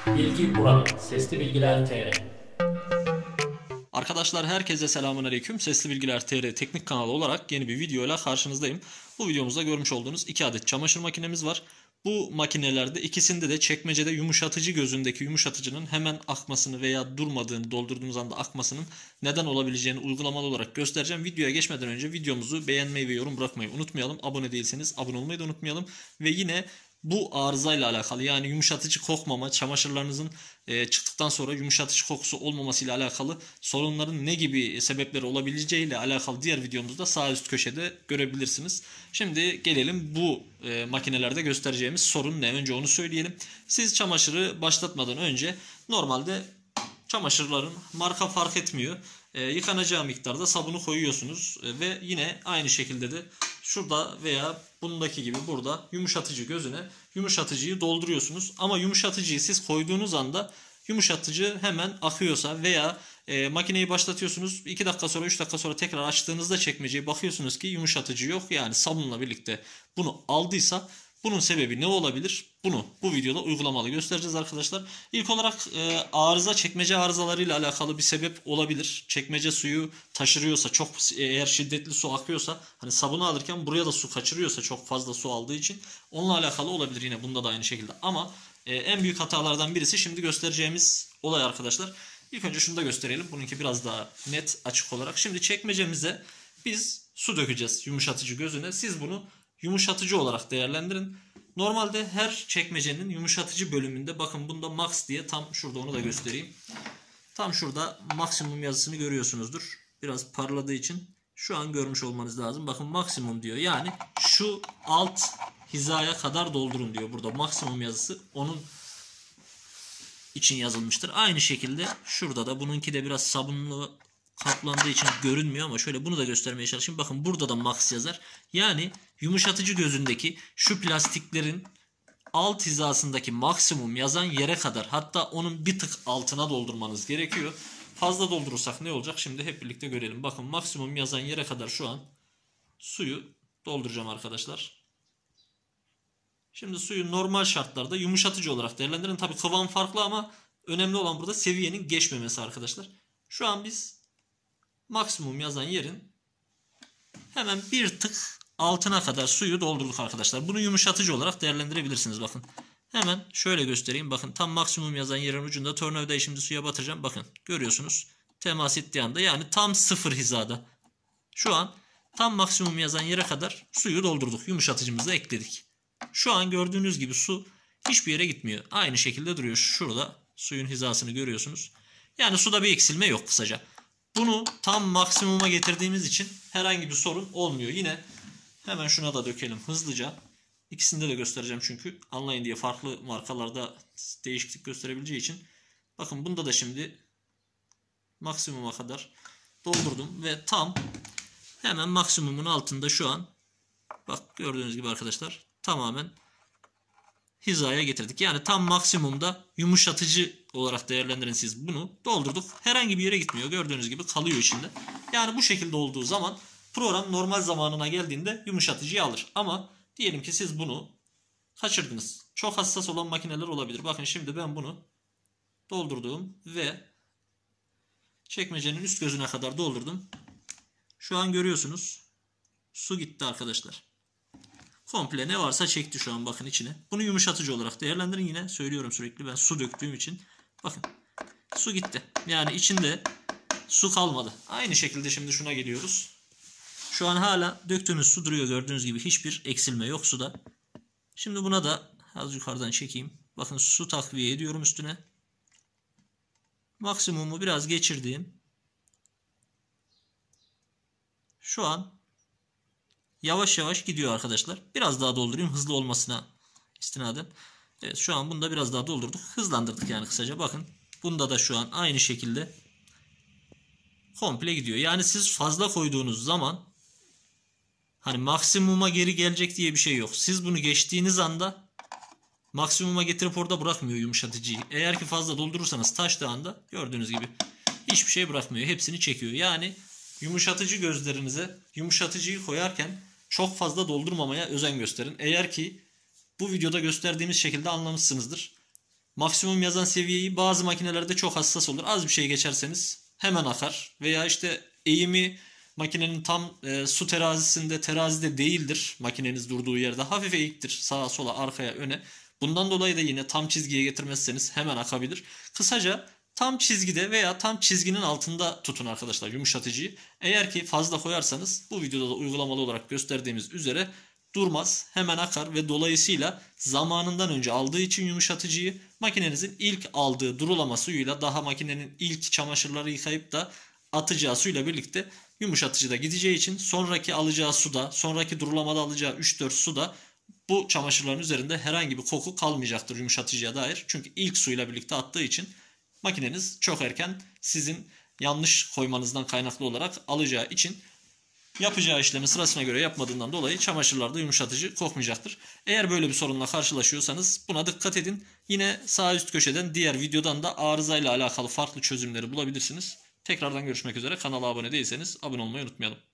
Bilgi burada. Sesli Bilgiler TR. Arkadaşlar herkese selamünaleyküm. Sesli Bilgiler TR teknik kanalı olarak yeni bir videoyla karşınızdayım. Bu videomuzda görmüş olduğunuz 2 adet çamaşır makinemiz var. Bu makinelerde ikisinde de çekmecede yumuşatıcı gözündeki yumuşatıcının hemen akmasını veya durmadığını, doldurduğumuz anda akmasının neden olabileceğini uygulamalı olarak göstereceğim. Videoya geçmeden önce videomuzu beğenmeyi ve yorum bırakmayı unutmayalım. Abone değilseniz abone olmayı da unutmayalım. Ve yine bu arızayla alakalı, yani yumuşatıcı kokmama, çamaşırlarınızın çıktıktan sonra yumuşatıcı kokusu olmaması ile alakalı sorunların ne gibi sebepleri olabileceği ile alakalı diğer videomuzda sağ üst köşede görebilirsiniz. Şimdi gelelim bu makinelerde göstereceğimiz sorun ne? Önce onu söyleyelim. Siz çamaşırı başlatmadan önce normalde çamaşırların marka fark etmiyor. Yıkanacağı miktarda sabunu koyuyorsunuz ve yine aynı şekilde de şurada veya bundaki gibi burada yumuşatıcı gözüne yumuşatıcıyı dolduruyorsunuz. Ama yumuşatıcıyı siz koyduğunuz anda yumuşatıcı hemen akıyorsa veya makineyi başlatıyorsunuz, 2 dakika sonra 3 dakika sonra tekrar açtığınızda çekmeceyi bakıyorsunuz ki yumuşatıcı yok, yani sabunla birlikte bunu aldıysa bunun sebebi ne olabilir? Bunu bu videoda uygulamalı göstereceğiz arkadaşlar. İlk olarak arıza, çekmece arızalarıyla alakalı bir sebep olabilir. Çekmece suyu taşırıyorsa, çok eğer şiddetli su akıyorsa, hani sabunu alırken buraya da su kaçırıyorsa çok fazla su aldığı için, onunla alakalı olabilir, yine bunda da aynı şekilde. Ama en büyük hatalardan birisi şimdi göstereceğimiz olay arkadaşlar. İlk önce şunu da gösterelim. Bununki biraz daha net, açık olarak. Şimdi çekmecemize biz su dökeceğiz yumuşatıcı gözüne. Siz bunu yumuşatıcı olarak değerlendirin. Normalde her çekmecenin yumuşatıcı bölümünde, bakın bunda max diye, tam şurada onu da göstereyim. Tam şurada maksimum yazısını görüyorsunuzdur. Biraz parladığı için şu an görmüş olmanız lazım. Bakın maksimum diyor. Yani şu alt hizaya kadar doldurun diyor. Burada maksimum yazısı onun için yazılmıştır. Aynı şekilde şurada da, bununki de biraz sabunlu kaplandığı için görünmüyor ama şöyle bunu da göstermeye çalışayım. Bakın burada da max yazar. Yani yumuşatıcı gözündeki şu plastiklerin alt hizasındaki maksimum yazan yere kadar, hatta onun bir tık altına doldurmanız gerekiyor. Fazla doldurursak ne olacak? Şimdi hep birlikte görelim. Bakın maksimum yazan yere kadar şu an suyu dolduracağım arkadaşlar. Şimdi suyu normal şartlarda yumuşatıcı olarak değerlendirin. Tabii kıvam farklı ama önemli olan burada seviyenin geçmemesi arkadaşlar. Şu an biz maksimum yazan yerin hemen bir tık altına kadar suyu doldurduk arkadaşlar. Bunu yumuşatıcı olarak değerlendirebilirsiniz. Bakın hemen şöyle göstereyim. Bakın tam maksimum yazan yerin ucunda tornavidayı şimdi suya batıracağım. Bakın görüyorsunuz, temas ettiği anda, yani tam sıfır hizada. Şu an tam maksimum yazan yere kadar suyu doldurduk. Yumuşatıcımızı da ekledik. Şu an gördüğünüz gibi su hiçbir yere gitmiyor. Aynı şekilde duruyor. Şurada suyun hizasını görüyorsunuz. Yani suda bir eksilme yok kısaca. Bunu tam maksimuma getirdiğimiz için herhangi bir sorun olmuyor. Yine hemen şuna da dökelim hızlıca. İkisinde de göstereceğim çünkü anlayın diye, farklı markalarda değişiklik gösterebileceği için. Bakın bunda da şimdi maksimuma kadar doldurdum ve tam hemen maksimumun altında şu an, bak gördüğünüz gibi arkadaşlar, tamamen hizaya getirdik. Yani tam maksimumda yumuşatıcı olarak değerlendirin siz bunu. Doldurduk. Herhangi bir yere gitmiyor. Gördüğünüz gibi kalıyor içinde. Yani bu şekilde olduğu zaman program normal zamanına geldiğinde yumuşatıcıyı alır. Ama diyelim ki siz bunu kaçırdınız. Çok hassas olan makineler olabilir. Bakın şimdi ben bunu doldurdum ve çekmecenin üst gözüne kadar doldurdum. Şu an görüyorsunuz su gitti arkadaşlar. Komple ne varsa çekti şu an, bakın içine. Bunu yumuşatıcı olarak değerlendirin. Yine söylüyorum sürekli, ben su döktüğüm için. Bakın su gitti. Yani içinde su kalmadı. Aynı şekilde şimdi şuna geliyoruz. Şu an hala döktüğümüz su duruyor, gördüğünüz gibi hiçbir eksilme yok suda. Şimdi buna da az yukarıdan çekeyim. Bakın su takviye ediyorum üstüne. Maksimumu biraz geçirdiğim. Şu an yavaş yavaş gidiyor arkadaşlar. Biraz daha doldurayım hızlı olmasına istinaden. Evet, şu an bunda biraz daha doldurduk. Hızlandırdık yani kısaca. Bakın bunda da şu an aynı şekilde komple gidiyor. Yani siz fazla koyduğunuz zaman hani maksimuma geri gelecek diye bir şey yok. Siz bunu geçtiğiniz anda maksimuma getirip orada bırakmıyor yumuşatıcıyı. Eğer ki fazla doldurursanız taştığı anda gördüğünüz gibi hiçbir şey bırakmıyor. Hepsini çekiyor. Yani yumuşatıcı gözlerinize yumuşatıcıyı koyarken çok fazla doldurmamaya özen gösterin. Eğer ki bu videoda gösterdiğimiz şekilde anlamışsınızdır. maksimum yazan seviyeyi bazı makinelerde çok hassas olur. Az bir şey geçerseniz hemen akar. Veya işte eğimi makinenin tam su terazide değildir. Makineniz durduğu yerde hafif eğiktir. Sağa sola arkaya öne. Bundan dolayı da yine tam çizgiye getirmezseniz hemen akabilir. Kısaca tam çizgide veya tam çizginin altında tutun arkadaşlar yumuşatıcıyı. Eğer ki fazla koyarsanız bu videoda da uygulamalı olarak gösterdiğimiz üzere durmaz, hemen akar ve dolayısıyla zamanından önce aldığı için yumuşatıcıyı makinenizin ilk aldığı durulama suyuyla daha makinenin ilk çamaşırları yıkayıp da atacağı suyla birlikte yumuşatıcı da gideceği için sonraki alacağı suda, sonraki durulamada alacağı 3-4 suda bu çamaşırların üzerinde herhangi bir koku kalmayacaktır yumuşatıcıya dair. Çünkü ilk suyla birlikte attığı için makineniz çok erken sizin yanlış koymanızdan kaynaklı olarak alacağı için yapacağı işlemi sırasına göre yapmadığından dolayı çamaşırlarda yumuşatıcı kokmayacaktır. Eğer böyle bir sorunla karşılaşıyorsanız buna dikkat edin. Yine sağ üst köşeden diğer videodan da arızayla alakalı farklı çözümleri bulabilirsiniz. Tekrardan görüşmek üzere. Kanala abone değilseniz abone olmayı unutmayalım.